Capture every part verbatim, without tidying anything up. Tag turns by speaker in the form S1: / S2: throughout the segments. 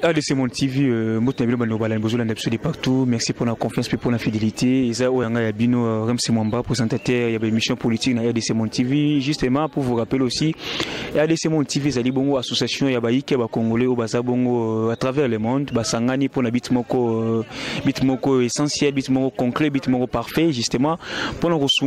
S1: R D C Monde T V, partout. Merci pour la confiance et pour la fidélité. Il y a Bino Ramsey Mwamba, présentateur, il y a une mission politique dans R D C Monde T V. Justement, pour vous rappeler aussi, R D C Monde T V, c'est une association, il y a des Congolais au Bazabongo à travers le monde. Basangani pour la bitmoko essentiel, bitmoko concret, bitmoko parfait. Justement, pour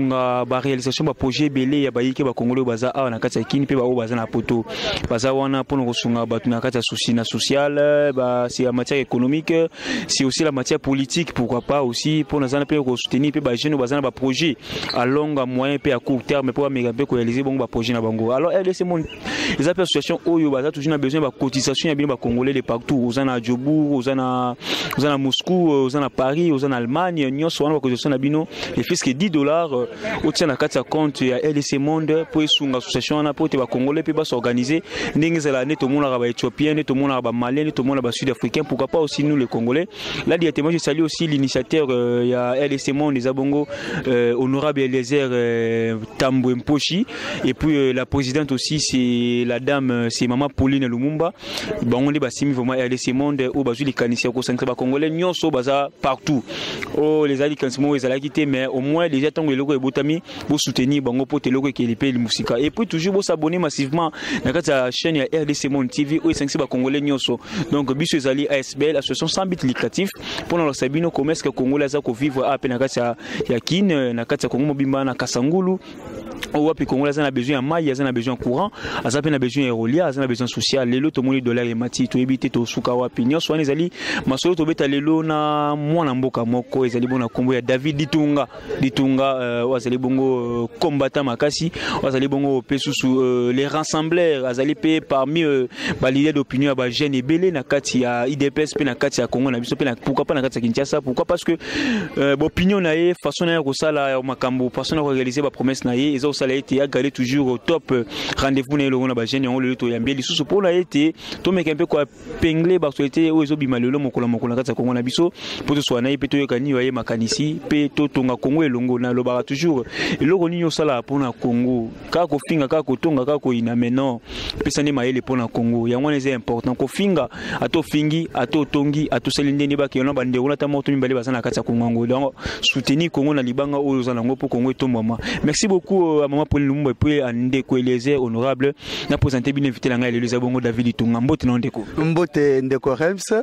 S1: la réalisation de projet belé, il y a des Congolais au Baza à Nakatsakin, puis au Baza na poto. Bazawana pour la Batunakata social. C'est la matière économique, c'est aussi la matière politique, pourquoi pas aussi pour nous soutenir les jeunes des projets à long, à moyen et à court terme pour réaliser des projets dans Bango. Alors, les associations où il y a toujours besoin de cotisation, il y a des Congolais de partout, aux en Djobourg, aux en Moscou, aux en Paris, aux en Allemagne, nous sommes en cotisation à Bino, les fiscs dix dollars, au tien à quatre compte, il y a L D C Monde pour une association pour les Congolais pour s'organiser. Nous avons tout le monde éthiopien, tout le monde malien, tout le monde sud-africain, pourquoi pas aussi nous les Congolais. Là, directement, je salue aussi l'initiateur, euh, il y a L D C Monde, les Abongo, euh, honorable Eliezer euh, Tambwe Mposhi, et puis euh, la présidente aussi, c'est la dame, c'est Maman Pauline Lumumba. Bon, on est basimi vraiment L D C Monde, au basu les caniciens concentrés Congolais, nous sommes baza partout. Oh, les alliés caniciens, ils allaient quitter, mais au moins, les gens qui ont les logos et botami, vous soutenir, bon, pour les logos qui les payent le musique. Et puis, toujours, vous s'abonner massivement dans la chaîne R D C Monde T V, où ils sont Congolais, nous sommes. Donc, biso ezali A S B L, association sans but lucratif pour nos sabino commerce que Congolais za ko vivre à peine na ya kin na kati ya Kongo mobimba na Kasangulu. Ou puis Congolais a besoin de maille, a besoin de courant, a besoin de rolia, a besoin de social. Les lots, tout le monde dollar et mati, tout éviter tout soukawa pignon. Soit les alliés, ma solo to beta les lots na moi n'amboka moko, les alliés bon na combo ya David Ditunga, Ditunga, ou azali bongo combattant makasi, ou azali bongo pesusu les rassembleurs, azali payé parmi l'idée d'opinion à Jeune et Belé na kati ya I D P S pe na kati ya Congo na biso pe na pourquoi pas na kati ya Kinshasa, pourquoi parce que opinion na e façon na ko sala makambo, façon na réaliser ba promesse na e ça a été gardé toujours au top rendez-vous na longo na ba jeune on le to yambeli sous pour la été to mec un peu quoi pengler ba solité o ezo bimalelo mokola mokola kata Congo na biso pour soit na pe to yokani waye makanisi pe to tonga Congo elongo na lobara toujours eloko ninyo sala pour na Congo ka ko finga ka ko tonga ka ko ina maintenant pesa ne maele pour na Congo yango c'est important ko finga ato fingi ato tongi ato selinde ne ba ke na bande ona ta moto mimbali basana kata Congo donc soutenir Congo na libanga o za nango pour Congo to mama. Merci beaucoup à Maman Pauline Lumumba et puis à Ndeko Eliezer honorable na présenté bien invité la ngai Eliezer bongo David Ditunga mbote na Ndeko
S2: mbote Ndeko Rems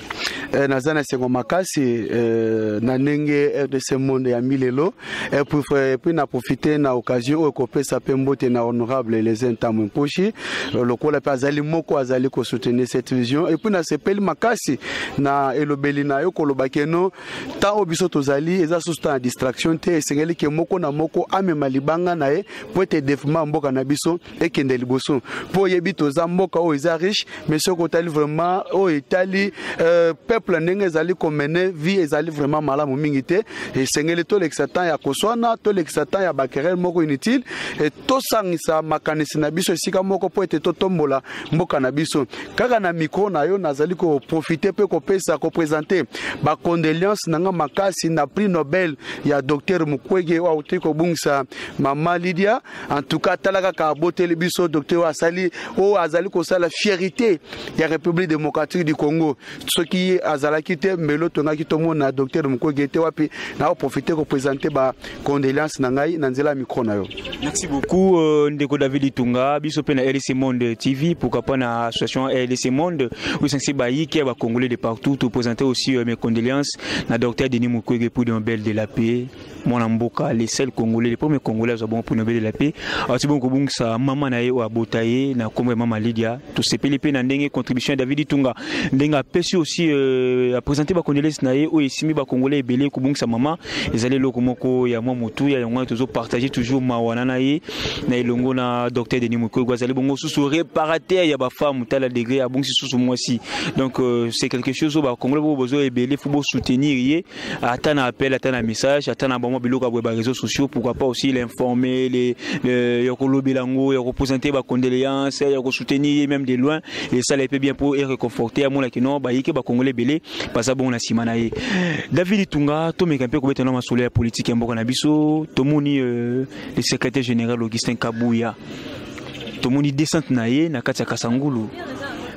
S2: nazana sengo makasi na nenge R D C Monde ya milelo et puis puis na profiter na occasion o kopesa pe mbote na honorable Eliezer Tambwe Mposhi lokola pa azali moko azali ko soutenir cette vision et puis na sepeli makasi na elobeli na yo kolobake no ta obiso tozali eza susta distraction te esengeli ke moko na moko amema libanga na e pour te défendre mboka na biso et kende liboso pour yebi toza mboka o eza riche mais ce côté vraiment o etali peuple ndenge ezali komene vie ezali vraiment malamu mingi te et sengeli to l'exatan ya koswana to l'exatan ya bakerel moko inutile et to sangisa makanisi na biso sika moko po ete to tombola mboka na biso kaka na micro na yo nazali ko profiter pe ko pesa ko présenter ba condoléances nanga makasi na prix Nobel ya docteur Mukwege wa utiko bungsa Mama Lydia en tout cas talaka ka boteli biso docteur Asali o azali ko sala fierté ya République démocratique du Congo ce qui azala kité melo tonga kitomo na docteur Mukwege te wapi na profiter ko présenter ba condoléances na ngai na nzela micro na yo.
S1: Merci beaucoup euh, Ndeko David Ditunga biso pe na R D C Monde T V pourquoi pas na association R D C Monde où c'est bayi qui va Congolais de partout pour présenter aussi euh, mes condoléances na docteur Denis Mukwege pour le Nobel de la paix mon amboka les seuls Congolais les premiers Congolais bon pour Nobel de la paix alors c'est bon ko bungsa mama na ye wa botaye na kombe Mama Lydia to sepeli pe na ndenge contribution David Ditunga ndenga pesi aussi euh, à présenter ba condoléances na ye o esimi ba Congolais belé ko bungsa mama ezali loko moko ya mwa mutu ya ngwa toujours partager toujours mawana na ye na ilongo na docteur Denis Mukwege ezali bongo susu réparateur ya ba femme tala degré a bungsi susu moi aussi donc euh, c'est quelque chose au ba Congolais bo besoin e belé faut soutenir ye atana appel atana message atana bon biloko ba réseaux sociaux pourquoi pas aussi l'informer les yokolo bilango yoko présenter ba condoléances yoko soutenir même de loin et ça les peut bien pour et réconforter à mon la kino ba yike ba Congolais belé parce bon na simana ye David Ditunga to meka pe ko betana ma solaire politique mboka na biso to moni le secrétaire général Augustin Kabuya to moni descente na ye na kati ya Kasangulu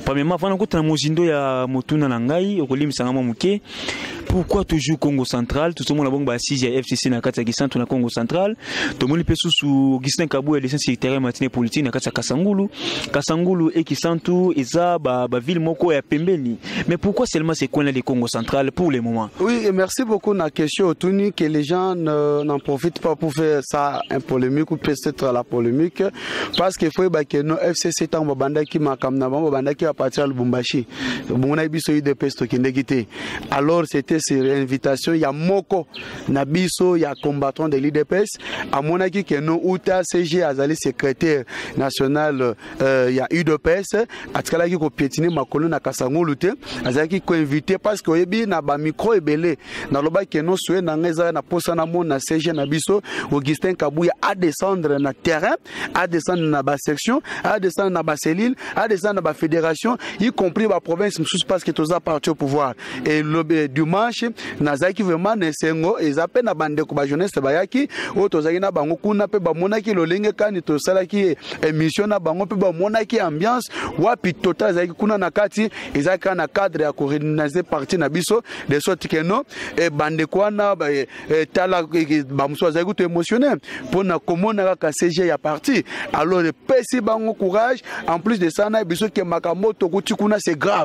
S1: Premièrement, avant de mozindo ya motuna nangai, okolim sangama muke. Pourquoi toujours Congo central? Tout le monde a bon assise à F C C na kati ya centre na Congo central. Tout le monde peut sous Augustin Kabou et les secrétaires matinée politique na kati ya Kasangulu. Kasangulu et qui sentu eza ba ba ville moko ya pembeni. Mais pourquoi seulement ces coins là les Congo central pour le moment?
S2: Oui, et merci beaucoup na question Tuni que les gens n'en profitent pas pour faire ça un polémique ou peut-être la polémique parce qu'il faut que no F C C tant banda qui makam na banda qui va partir à Lubumbashi. Bon na biso de pesto qui ndegité. Alors c'était sur invitation, il y a Moko, Nabiso, il y a combattant de l'I D P S, à Monaki que nous, Outa, C G, Azali, secrétaire national, euh, il y a U D P S, à Tkalaki, ko piétiner ma colonne à Kassango Lute, Azaki, ko invité parce que Oyebi, na ba micro et belé, na loba que nous souhaitons, na ngeza, na posa na mon, na C G, Nabiso, Augustin Kabouya, à descendre na terrain, à descendre na ba section, à descendre na ba cellule, à descendre na ba fédération, y compris ba province, parce que tous a parti au pouvoir. Et le dimanche, nazaki vraiment nesengo ezape na bande ko ba jeunesse bayaki o tozaki na bango kuna pe ba monaki lolenge kani to salaki émission na bango pe ba monaki ambiance wapi total zaki kuna na kati ezaki na cadre ya coordonner parti na biso de sorte que no e bande kwana ba e, tala ba muso zaki to émotionné pour na komona ka C G ya parti alors pesi bango courage en plus de ça na biso ke makambo to kuti kuna c'est grave.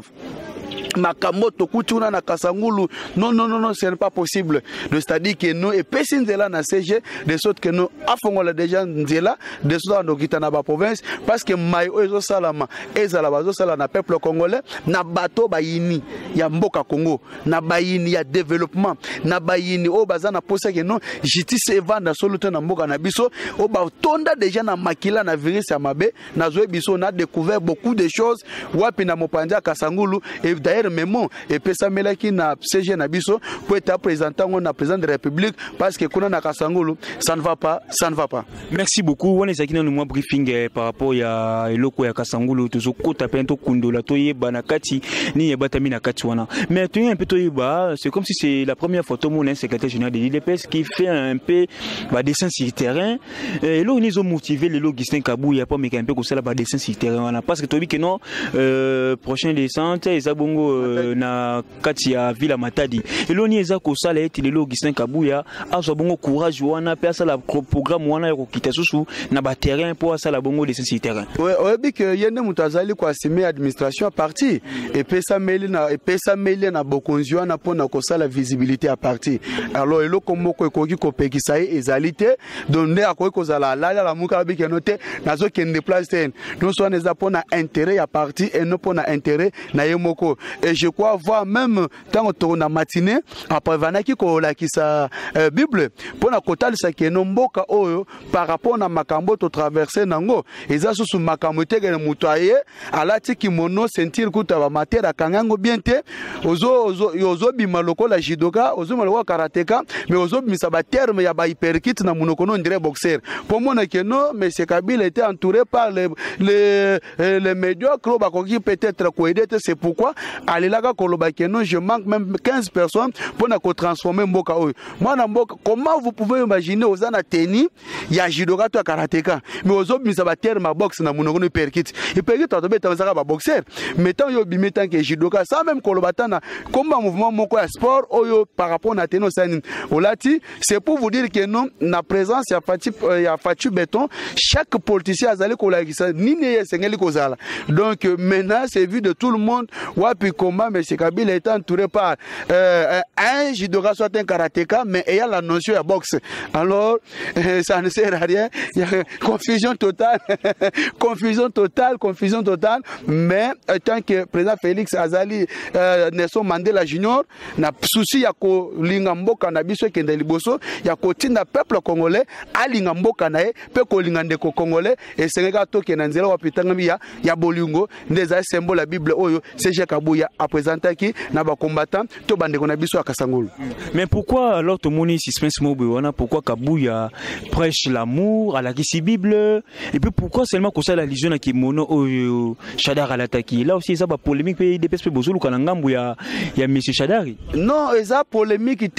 S2: Makamoto Kutuna na Kasangulu, non, non, non, non, ce n'est pas possible. C'est-à-dire que nous, et personne de là na C G, de sorte que nous, avons déjà de là, de sorte que nous quittons la province, parce que Maïo et Salama, et Zalabazo Salama, peuple congolais, na bateau bayini, ya Mboka Congo, na bayini, ya développement, na bayini, au bazan na posa que non, justice et vanda solution na Mboka na biso, au batonda déjà na makila na virus ya mabe, na zoé biso, on a découvert beaucoup de choses, wapi na Mopanja Kasangulu, et d'ailleurs, Mémon et pesa melaki na C G na biso pour être représentant on a président de la République parce que kuna na Kasangulu ça ne va pas ça ne va pas.
S1: Merci beaucoup. On est akina no briefing eh, par rapport ya eloko ya Kasangulu tuzo kota pento kundola toye banakati ni batami na kati wana. Mais tu un peu toyeba, c'est comme si c'est la première photo mon secrétaire général de l'I D P S qui fait un peu ba dessin sur le terrain et là ils ont motivé les Augustin Kabou il y a pas mais un peu comme ça la ba dessin sur le terrain wana parce que tu dis que non euh, prochaine descente et ça bongo na kati ya Villa Matadi eloni eza ko sala eti lelo Augustin Kabouya azo bongo courage wana pe sala programme wana yako kita susu na ba terrain pour sala bongo de ce terrain.
S2: Ouais, ouais bi que yende mutazali ko asime administration à parti et pe sa meli na et pe sa meli na bokonzio na pona ko sala visibilité à parti. Alors elo komoko ko ki ko pekisa ezalité donné akoki ko zala la la muka bi que noté nazo kende place ten non soit neza pona intérêt à parti et non pona intérêt na yemoko. Et je crois voir même tant que na matinée après vanaki ko la ki sa euh, Bible pour na kotal sa ke no mboka oyo par rapport na makambo to traverser nango eza susu makambo te ke mutoye alati ki mono sentir kuta ba matera kangango bien te ozo ozo ozo bima lokola judoka ozo maloko karateka mais ozo bimisa ba terme ya ba hyperkit na munoko no ndire boxer pour mona ke no mais ce Kabila était entouré par les les les médiocres ba ko qui peut-être ko aider c'est pourquoi alelaka koloba que non je manque même quinze personnes pour na ko transformer mboka oyo mwana mboka comment vous pouvez imaginer ozana teni ya judoka to karateka mais ozo bimisa ba terme box na munoko no hyperkit hyperkit to beta zaka ba boxer mais tant yo bimi tant que judoka ça même koloba tana combat mouvement moko ya sport oyo par rapport na teno sani olati c'est pour vous dire que non na présence ya Fati ya Fati Béton chaque politicien azali ko la kisa nini yesengeli kozala donc maintenant c'est vu de tout le monde wapi comment M. Kabila est entouré par euh, un judoka soit un karatéka mais il y a la notion de boxe alors euh, ça ne sert à rien il y a confusion totale confusion totale confusion totale mais euh, tant que président Félix Azali euh, Nelson Mandela Junior na souci ya ko linga mboka na biso kende liboso ya ko tinda peuple congolais alinga mboka na e pe ko linga ndeko congolais et sengeka toke na nzela wa pitanga ya ya bolingo ndeza symbole la Bible oyo C G Kabouya a présenté qui na ba combattant to bande ko na biso akasangolo.
S1: Mais pourquoi alors to moni suspense mo wana pourquoi Kabouya prêche l'amour à la kisi Bible et puis pourquoi seulement ko ça la religion na ki mono oyo Shadar à l'attaquer là aussi ça ba polémique pe des pespe bozulu kana ngambu ya ya monsieur Shadari.
S2: Non, eza polémique té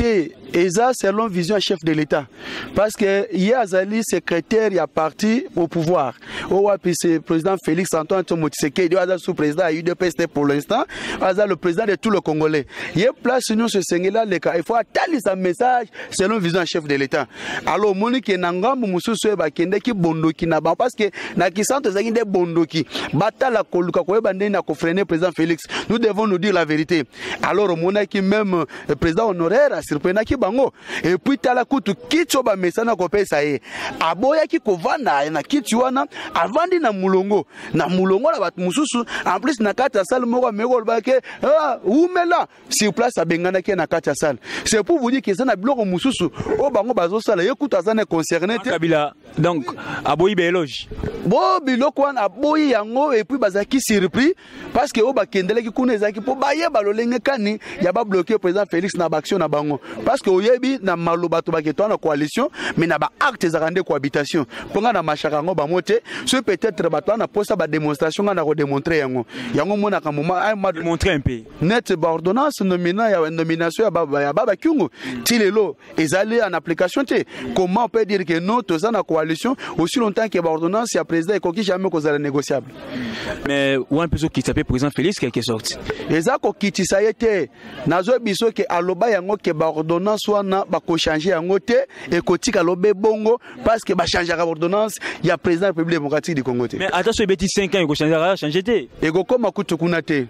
S2: et ça selon vision chef de l'État parce que hier Azali secrétaire il a parti au pouvoir au puis c'est président Félix Antoine Tshisekedi Azali sous-président à U D P S pour l'instant Azali le président de tout le Congolais il y a place nous ce là les cas il faut attendre sa message selon vision chef de l'État alors monique nangambu mususu ba kende ki bondoki na ba parce que na kisanto zaki de bondoki batala koluka ko bande na ko freiner président Félix nous devons nous dire la vérité alors monaki même le président honoraire a surprenant ki bango et puis tala kutu kitso ba mesana ko pesa ye aboya ki ko vanda na kitso wana avandi na mulongo na mulongo la bat mususu en plus na kata salle moko meko ba ke ah umela sur place abengana ki na kata salle c'est pour vous dire que ça na biloko mususu o bango bazo sala yekuta zane concerné
S1: Kabila donc aboyi be éloge
S2: bo biloko wana aboyi yango et puis bazaki surpris parce que o ba kendele ki kuna ezaki po baye balolenge kani ya ba bloquer président Félix na action na bango parce que oyebi na maloba to ba ketwa na coalition mais na ba acte za rende cohabitation ponga na machaka ngo ba mote ce peut-être ba na posa ba démonstration na ko démontrer yango yango mona ka moment ay ma
S1: démontrer un peu
S2: net ba ordonnance nomina ya nomination ya baba ya baba kyungu tilelo ezali en application te comment on peut dire que non to ça na coalition aussi longtemps que ba ordonnance ya président et koki jamais ko zala négociable
S1: mais one person qui s'appelle président Félix quelque sorte
S2: eza ko kitisa yete nazo biso ke aloba yango ke ba ordonnance wana ba ko changer yango te et kotika lobe bongo parce que ba changer la ordonnance il y a président de la République démocratique du Congo te
S1: mais attention beti cinq ans il ko changer changer te
S2: et ko koma kutu kuna te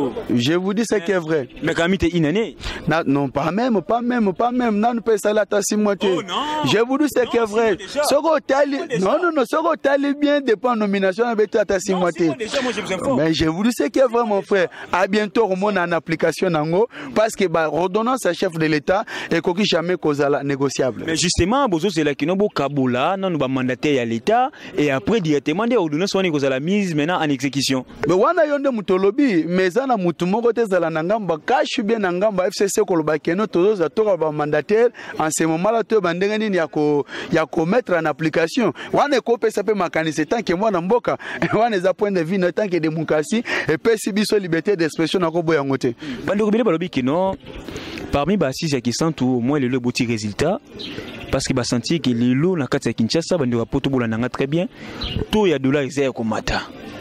S2: je vous dis ce qui est vrai
S1: mais quand il une année
S2: non pas même pas même pas même non peut ça la ta six mois te je vous dis ce qui est vrai soko tali non non non soko tali bien dépend nomination avec ta six mois te mais je vous dis ce qui est vrai mon frère à bientôt on en application nango parce que ba ordonnance à chef de l'État et koki jamais kozala négociable
S1: mais justement bozo c'est là qui no kabula non ba mandataire à l'État et après directement des ordonnances on kozala mise maintenant en exécution
S2: mais wana yonde mutolobi mais zana mutu moko te zala nangamba kashu bien nangamba F C C koloba keno tozo za toka ba mandataire en ce moment là to bandenga nini ya ko ya ko mettre en application wana ko pesa pe makanisi tant que moi na mboka wana za point de vue no tant que démocratie et pe si biso liberté d'expression na ko boya ngote
S1: bandeko bele balobi kino parmi ba six qui sont au moins le beau résultat parce que ba senti que lelo na kati ya Kinshasa bandeko poto bola nanga très bien to ya dollar ezaya ko mata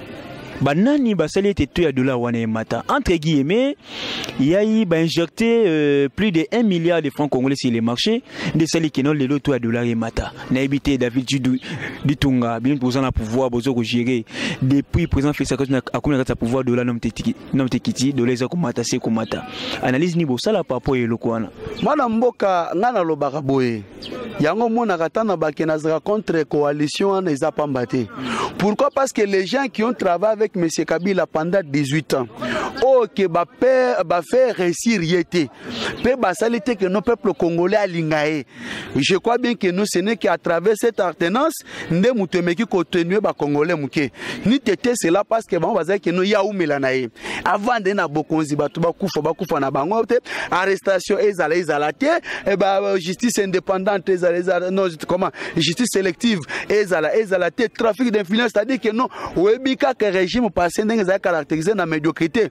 S1: banani basali était tout à dollar wana mata entre guillemets il y a eu ba injecté euh, plus de un milliard de francs congolais sur les marchés de sali qui non les lots tout à dollar mata na habité David du Tunga bien posant la pouvoir bozo ko gérer depuis président fait ça a comme la pouvoir dollar nom teki nom tekiti dollar za ko mata c'est ko mata analyse ni bo sala par rapport et lokwana
S2: mwana mboka ngana lobaka boye yango mona katana bakena zra contre coalition na za pambate pourquoi parce que les gens qui ont travaillé avec M. Kabila pendant dix-huit ans, oh, que va faire réussir yété, pe basalité que nos peuples congolais a lingaé. Je crois bien que nous, ce n'est qu'à travers cette alternance, nous moutemé qui continue ba congolais mouké. Ni tété cela parce que bon, bazay que nous ya ou melanaé. Avant de na bokonzi batu ba kufa ba kufa na bango te, arrestation ezala ezala te, et ba justice indépendante ezala ezala non comment justice sélective ezala ezala te, trafic d'influence, c'est-à-dire que non, webika que régime passé n'est caractérisé dans la médiocrité.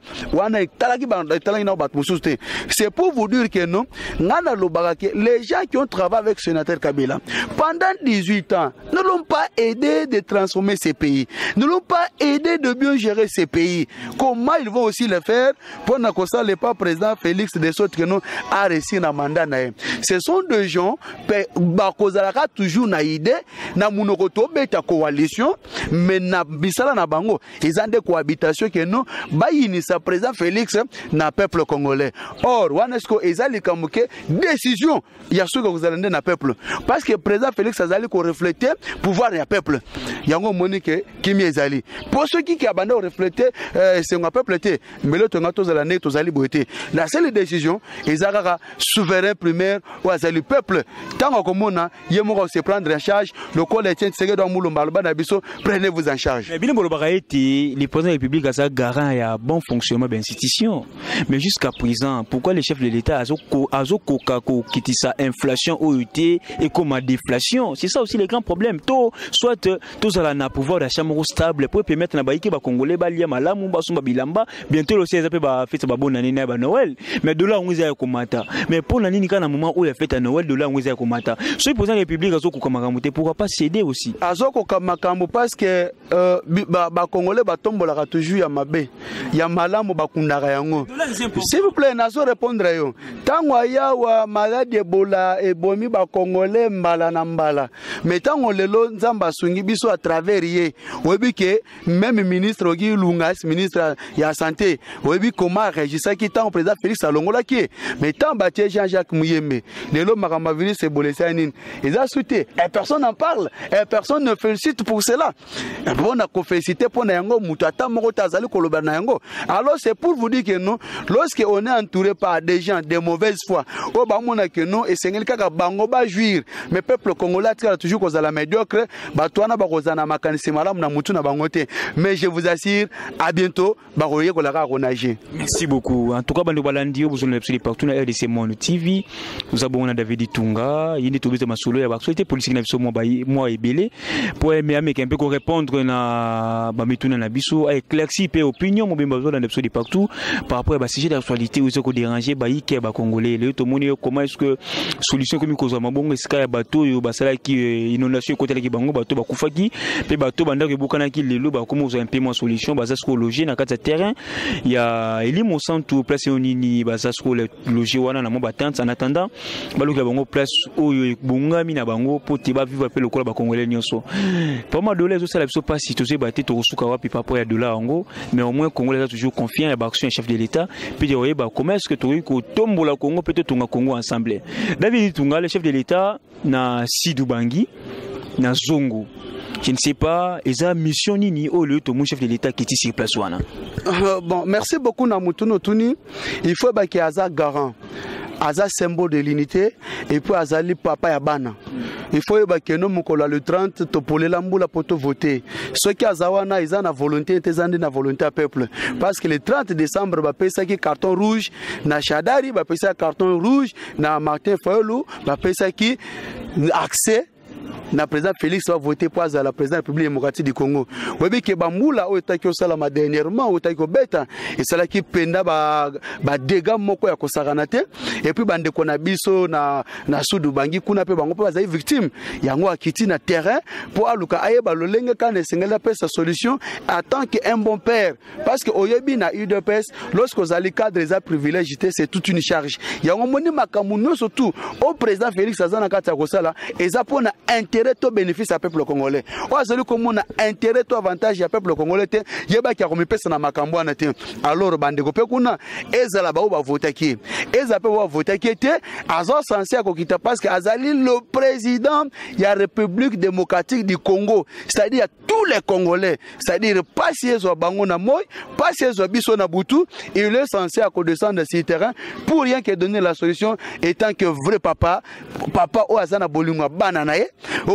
S2: C'est pour vous dire que non, les gens qui ont travaillé avec le sénateur Kabila pendant dix-huit ans ne l'ont pas aidé de transformer ces pays, ne l'ont pas aidé de bien gérer ces pays. Comment ils vont aussi le faire pour que le pas président Félix de sorte que nous a réussi un mandat. Ce sont des gens qui toujours na idée, na munokoto beta coalition, mais na bisala na bango. Ils ont des cohabitations que nous, bayini sa président Félix na peuple congolais. Or, wanesko ezali kamuke décision ya ce que vous allez na peuple. Parce que président Félix azali ko refléter pouvoir ya peuple. Yango monique kimi ezali. Pour ceux qui qui abandé refléter euh, c'est un peuple té, mais le tonga tozala ne tozali boité. La seule décision ezaka souverain primaire ou azali peuple tant bokomona yemoko se prendre en charge le col Etienne Tshisekedi do mulumba loba na biso prenez-vous en charge.
S1: Mais bien bolobaka été le président de la République a ça garant et a bon fonctionnement de l'institution. Mais jusqu'à présent, pourquoi les chefs de l'État azo azo koka ko kitisa inflation O U T et comme déflation? C'est ça aussi le grand problème. To soit tous à la pouvoir d'achat stable pour permettre na baïki ba congolais ba lia malamu ba sumba bilamba bientôt aussi ça peut ba fête ba bonne année na ba Noël. Mais de là on est komata. Mais pour l'année ni kana moment où il fête à Noël de là on est komata. Ce président de la République azo koka makamute pourquoi pas céder aussi?
S2: Azo koka makambo parce que euh, ba, ba congolais ba tombola toujours ya mabe. Ya malamu ba kundaka yango. S'il vous plaît nazo répondre yo. Tango ya wa maladie Ebola ebomi ba congolais mbala na mbala. Mais tango lelo nzamba sungi biso à travers ye. Webi ke même ministre Ogi Lungas ministre ya santé. Webi comment régissait qui tant président Félix Alongola qui. Mais tant bâti Jean-Jacques Mouyembe. Lelo makamba virus Ebola sanine. Ils a souhaité et personne n'en parle et personne ne félicite pour cela. Et bon a félicité pour na yango mutata moko tazali koloba na yango. Alors c'est pour vous dire que non, lorsque on est entouré par des gens de mauvaise foi, au bamona que non et c'est quelqu'un bango ba jouir, mais peuple congolais a toujours cause la médiocre, batwana ba cause na makanisi malamu na mutu na bangote. Mais je vous assure, à bientôt, ba royer ko la ronager.
S1: Merci beaucoup. En tout cas, bando balandio vous on est partout na R D C Monde T V. Nous avons David Itunga, yindi tobita masolo ya ba société politique na biso mo ba moi ebele pour aimer avec un peu ko répondre na ba mituna na biso a éclairci pe opinion mo bemba dans des partout par rapport à ba sujet d'actualité où ko déranger ba yike ba congolais le to moni comment est-ce que solution comme ko za mabongo eska ya bato yo basala ki inondation côté ki bango bato ba kufaki pe bato banda ke bukana ki lelo ba comment za un peu moins solution ba za ko loger na kata terrain il y a elimo centre place onini ba za ko loger wana na mo batante en attendant ba loka bango place oyo bongami na bango pour te ba vivre pe le ba congolais nyonso pas mal de les ça la biso pas si to se baté to suka wapi papa ya dollar ngo mais au moins congolais a toujours confiant à l'action chef de l'État puis dire bah comment est-ce que tu ko tombo la Congo peut-être tonga Congo ensemble David Tunga le chef de l'État na Sidou Bangi na Zongo je ne sais pas eza mission nini au lieu to mon chef de l'État qui est sur place wana.
S2: Euh, bon merci beaucoup na mutuno tuni il faut ba ki aza garant aza symbole de l'unité et puis azali papa ya bana. Il faut que nous mukolo le trente topole lambula poto voter. Ceux qui azawana ils ont la volonté tezandi na volonté à peuple parce que le trente décembre ba pesa ki carton rouge na Shadari ba pesa carton rouge na Martin Fayulu ba pesa ki accès na président Félix va voter pour la présidente de la République démocratique du Congo. Webi ke bambula o etaki osala ma dernièrement o etaki beta et cela qui penda ba ba dégâts moko ya kosakana te et puis bande ko na biso na na Sudu Bangi kuna pe bango pa za victime yango akiti na terrain pour aluka ayeba lolenge kana sengela pesa solution en tant qu'un bon père parce que oyebi na U D P S lorsque vous allez cadre les privilégiés c'est toute une charge yango moni makamuno surtout au président Félix azana kata kosala eza pona intérêt to bénéfice à peuple congolais. Ou azali comme on a intérêt to avantage à peuple congolais te yeba ki akomi pesa na makambo na te. Alors bande ko pe kuna ezala ba ba voter ki. Eza pe ba voter ki te azo censé akokita parce que azali le président ya République démocratique du Congo, c'est-à-dire tous les Congolais, c'est-à-dire pas si ezo bango na moy, pas si ezo biso na butu, il est censé descendre sur le terrain pour rien que donner la solution étant que vrai papa, papa o azana bolunga bana na ye.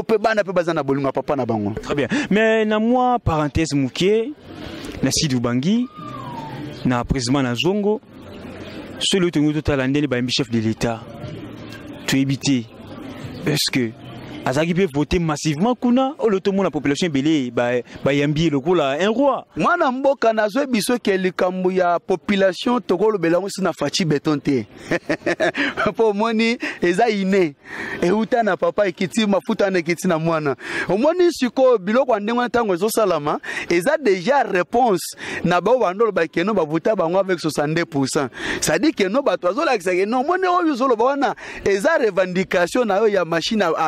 S1: Très bien. Mais na moi parenthèse mouké na Sidou Bangi na président na Zongo celui qui est total andeli ba chef de l'État tu éviter est-ce que azaki peut voter massivement kuna o le tout la population belé ba ba yambi le kola un roi
S2: mwana mboka nazo biso ke likambu ya population tokolo belango sina fachi betonte po moni eza ine e uta na papa ekiti mafuta na ekiti na mwana omoni siko biloko ndengo ntango ezo salama eza déjà réponse na ba wandolo ba keno ba vuta bango avec soixante-deux pour cent ça dit que no ba tozo la que non moni o yozolo ba wana eza revendication na yo ya machine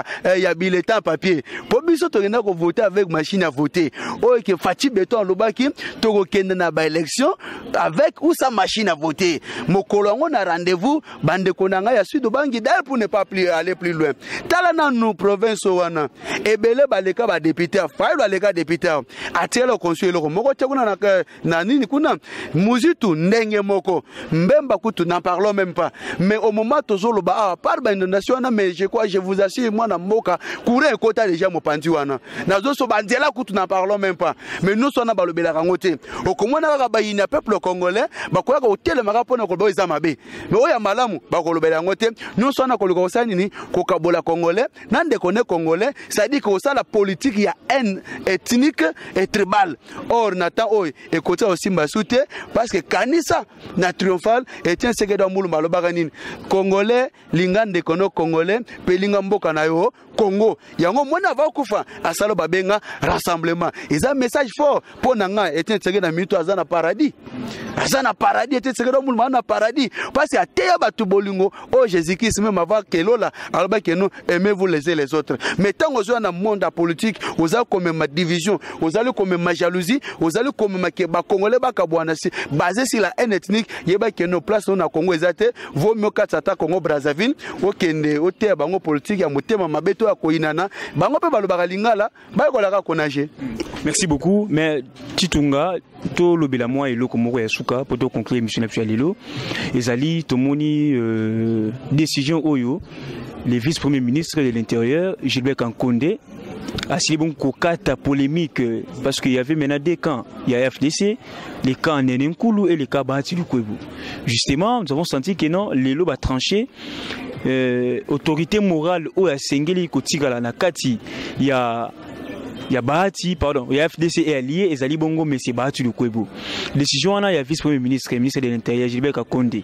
S2: ya bulletin papier po biso to kenda ko voter avec machine à voter o ke Fati Beton lobaki to ko kenda na ba élection avec ou sa machine à voter mokolo ngo na rendez-vous bande konanga ya sud bangi d'ailleurs pour ne pas plus aller plus loin tala na nous province wana ebele baleka ba député fa baleka député atielo conseiller ko moko te kuna na na nini kuna muzitu ndenge moko mbemba kutu n'en parlons même pas mais au moment tozolo ba par ba inondation na mais je crois je vous assure moi na mboka courir kota déjà mo pandi wana nazo so bandela kutu n'en parlons même pas mais nous sona balobela rangote okomona ka ba ina peuple congolais ba koya ko telemaka pona ko boza mabe mais oya malamu ba ko lobela rangote nous sona ko loko sanini ko kabola congolais nande connaît congolais ça dit que ça la politique il y a haine ethnique et tribal or natan oy et côté aussi mbasute parce que kanisa na triomphal et un secret d'amour malobaka nini congolais lingande kono congolais pe linga mboka na yo Congo yango mona va kufa asalo babenga rassemblement ils un message fort pour nanga et un secret na mito azana paradis azana paradis et un secret d'amour na paradis parce que ateya batu bolingo oh Jésus Christ même avant que lola alba que nous aimez-vous les uns les autres mais tant aux dans monde politique aux a comme ma division aux allez comme ma jalousie aux allez comme ma ba congolais ba kabwana si basé sur la haine ethnique yeba que nos places on a Congo ezate vaut mieux katata Congo Brazzaville okende ote bango politique ya motema mabeto ya koinana bango pe balobaka lingala ba kolaka konaje.
S1: Merci beaucoup mais Titunga to lobela moi et loko moko ya suka pour to conclure émission na lelo ezali tomoni euh, décision oyo le vice-premier ministre de l'Intérieur Gilbert Kankonde a signé bon kokata polémique parce qu'il y avait maintenant deux camps, il y a F D C, les camps Nenenkulu et les camps Bahati Lukwebo. Justement, nous avons senti que non, les lots a tranché. Euh, autorité morale au Sengeli Kotigala Nakati, il y a il y a Bahati, pardon, il y a F D C et allié et Zali Bongo, mais c'est Bahati Lukwebo. Décision il y a vice-premier ministre, ministre de l'Intérieur Gilbert Kankonde.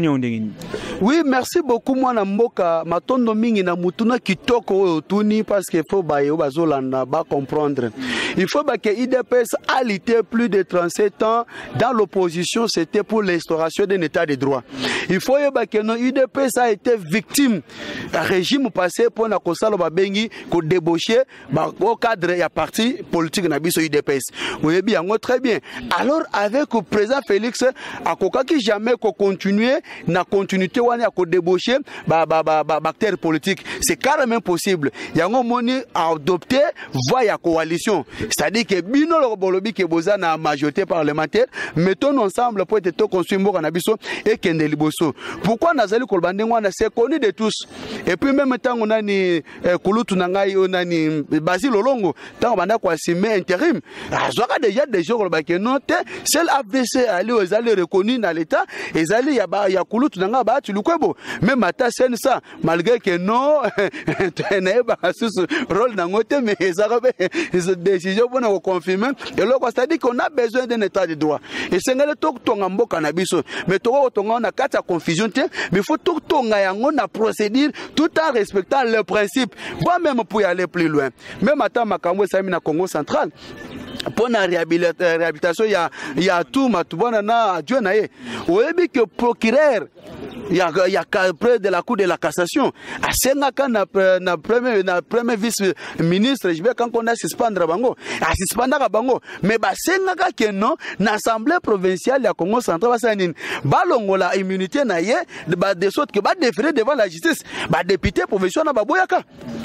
S2: Oui, merci beaucoup moi na mboka matondo mingi na mutuna kitoko otuni parce que faut bayo bazolanda ba comprendre. Il faut que I D P S a lutté plus de trente-sept ans dans l'opposition, c'était pour l'instauration d'un état de droit. Il faut que non I D P S a été victime d'un régime passé pour na kosalo babengi ko débaucher ba au cadre ya parti politique na biso I D P S. Oui bien, très bien. Alors avec le président Félix akoka qui jamais ko continuer na continuité wana ko débaucher ba ba ba acteur politique, c'est carrément possible. Yango moni a adopté voie ya coalition. C'est-à-dire que bino lo bolobi ke boza na majorité parlementaire, mettons ensemble pour être construire mboka na biso et kende liboso. Pourquoi nazali kolbande wana c'est connu de tous. Et puis même temps on a ni kulutu na ngai on a ni Basile Olongo tant banda ko assumer intérim. Azoka déjà des jours kolbake note, seul A V C ali ozali reconnu dans l'état, ezali ya ba ya kulutu na nga ba tu lukwebo. Même ata sen ça malgré que non tenait ba sous rôle na ngote mais ezaka be décision pour nous confirmer et là c'est-à-dire qu'on a besoin d'un état de droit et c'est ngale tok tonga mboka na biso mais toko tonga na kata confusion mais il faut tok tonga yango na procédure tout en respectant le principe bon même pour y aller plus loin même ata makambo sami na Congo central pour la réhabilitation il y a il y a tout matubana na Dieu na ye oyebi que procureur il y a il y a près de la cour de la cassation à senga na na premier na premier vice ministre je vais quand on a suspendre bango a suspendre bango mais ba senga que non na assemblée provinciale ya Congo central ba sanine balongola immunité na ye ba de sorte que ba déférer devant la justice ba député provincial na ba boyaka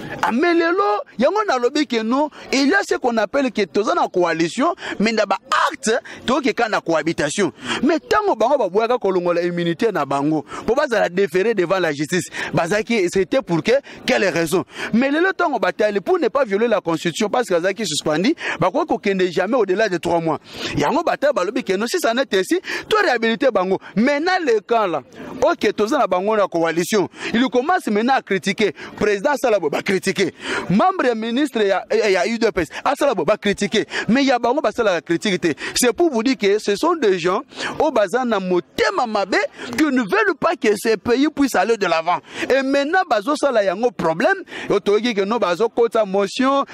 S2: amelelo yango na lobi que non il y a ce qu'on appelle que tozana coalition mais na ba acte to ke kana cohabitation mais tango bango ba boyaka kolongola immunité na bango pour pas la déférer devant la justice bazaki c'était pour que quelle raison mais le temps bataille pour ne pas violer la constitution parce que bazaki suspendu ba ko ko kende jamais au-delà de trois mois yango bataille ba lobi que non si ça n'est ainsi to réhabiliter bango maintenant le camp là OK tozana bango na coalition il commence maintenant à critiquer président Salabo ba critiquer membre ministre ya ya U D P S Salabo ba critiquer mais ya bango ba sala critiquer c'est pour vous dire que ce sont des gens au bazana motema mabe qui ne veulent pas que ces pays puissent aller de l'avant et maintenant bazo sala yango problème otoki que no bazo kota motion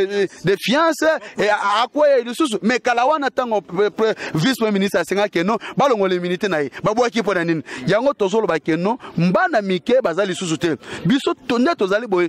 S2: de fiance et à quoi de sous mais kalawana tango vice ministre asenga que non balongo les militaires na ba boaki pona yango tozolo ba que non mbana mike bazali sous te biso tonne tozali boy to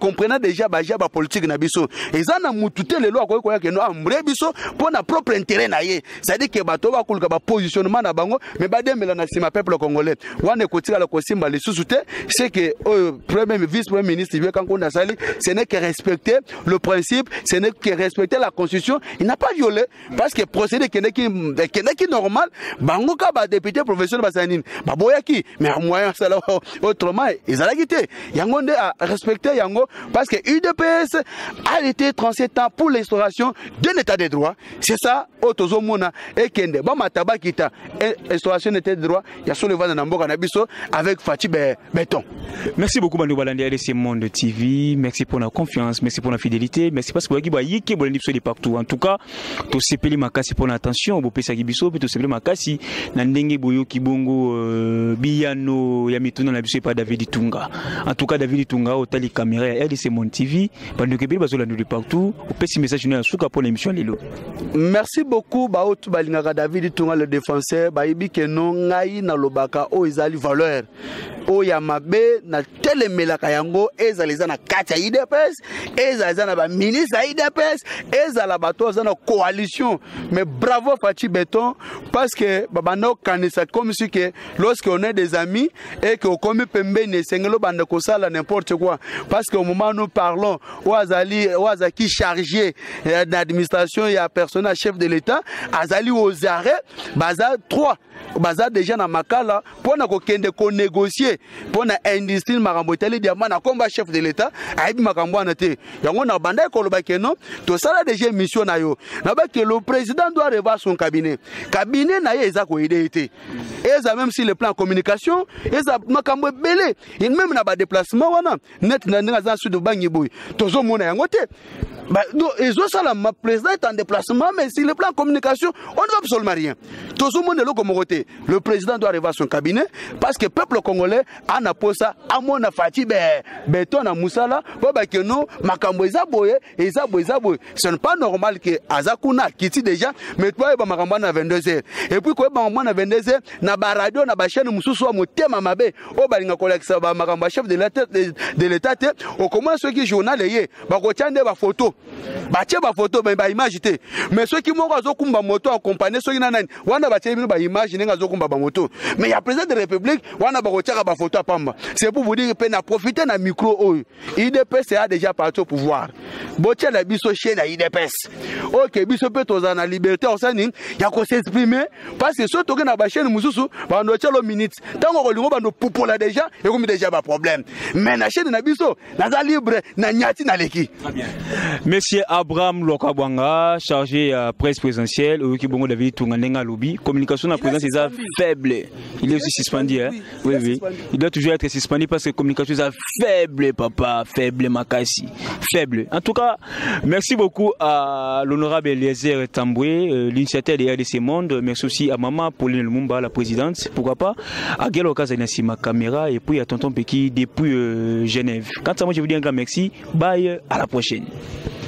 S2: comprenant déjà baja ba politique na biso eza na mututé le loi ko ko ya keno ambre biso pour na propre intérêt na ye ça dit que bato ba kuluka ba positionnement na bango mais ba demela na sima peuple congolais wana kotika la kosimba les sous-souté c'est que euh, premier vice premier ministre il veut quand on a sali ce n'est que respecter le principe ce n'est que respecter la constitution il n'a pas violé parce que procédé qui n'est qui qui normal bango ka ba député professionnel ba sanine ba boyaki mais moyen ça autrement ils allaient quitter yango nde a respecter yango parce que U D P S a été trente-sept ans pour l'instauration d'un état de droit c'est ça otozo mona et kende ba mataba kita instauration d'état de droit ya sur le vent na mboka na biso avec Fati Béton.
S1: Merci beaucoup Bandou Balandi R D C Monde T V, merci pour la confiance, merci pour la fidélité, merci parce que vous avez yiki bolandi biso de partout. En tout cas, to sepeli makasi pour l'attention, bo pesa biso, to sepeli makasi na ndenge boyo kibongo biyano ya mituna na biso pa David Tunga. En tout cas David Tunga au tali caméra R D C Monde T V, Bandou Kebeli bazolandi de partout, au pesi message na suka pour l'émission lelo.
S2: Merci beaucoup ba otu balingaka David Tunga le défenseur, ba yibi ke no ngai na lobaka o izali valeur. O ya mabe na telemelaka yango ezaliza na kati ya I D P S ezaliza na ba ministre ya I D P S ezala bato za na coalition mais bravo Fati Béton parce que babano kanisa comme si que lorsque on est des amis et que comme pembeni sengelo bande ko sala n'importe quoi parce que au moment où nous parlons Ouazali Ouazaki chargé d'administration et à personnel chef de l'état azali aux arrêts baza trois baza déjà na makala pour na ko kende ko négocier pour na industrie makambo tali diamant na komba chef de l'état aibi makambo na te yango na banda ko loba keno to sala déjà mission na yo na ba que le président doit revoir son cabinet cabinet na ye eza ko aider été eza même si le plan communication eza makambo belé il même na ba déplacement wana net na nga za sud bangi boy tozo mona yango te bah ils ont ça la ma président est en déplacement mais si le plan communication on ne va absolument rien tozo mona lo comme côté le président doit revoir son cabinet parce que peuple congolais a na posa amona Fati Béton na musala ba ba que non makambo eza boye eza boye eza boye ce n'est pas normal que azakuna kiti déjà mais toi ba makambo na vingt-deux heures et puis ko ba makambo na vingt-deux heures na ba radio na ba chaîne mususu wa motema mabe o ba linga koleksa ba makambo chef de l'état de l'état te au comment ceux qui journal yé ba ko tiande ba photo ba tie ba photo ba image te mais ceux qui moko azokumba moto accompagner ceux qui na nani wana ba tie ba image ninga azokumba ba moto mais il y a président de la République wana ba ko tiaka ba photo pamba c'est pour vous dire que na profiter na micro o I D P S a déjà parti au pouvoir botia la biso chez na I D P S OK biso peut toza na liberté osani ya ko s'exprimer parce que surtout que na ba chaîne mususu ba ndo tialo minutes tango ko lingo ba ndo popola déjà et comme déjà ba problème mais na chaîne na biso na za libre na nyati na leki.
S1: Très bien. Monsieur Abraham Lokabwanga chargé à presse présidentielle au Kibongo David Tunga Nenga Lobi communication na présidence est faible il est aussi suspendu hein oui oui il doit toujours être suspendu parce que communication est faible papa faible makasi faible en tout cas merci beaucoup à l'honorable Eliezer Tamboué euh, l'initiateur de R D C Monde merci aussi à maman Pauline Lumumba la présidente pourquoi pas à Gelo Kazanasi ma caméra et puis à tonton Peki depuis euh, Genève. Quant à moi je vous dis un grand merci bye à la prochaine.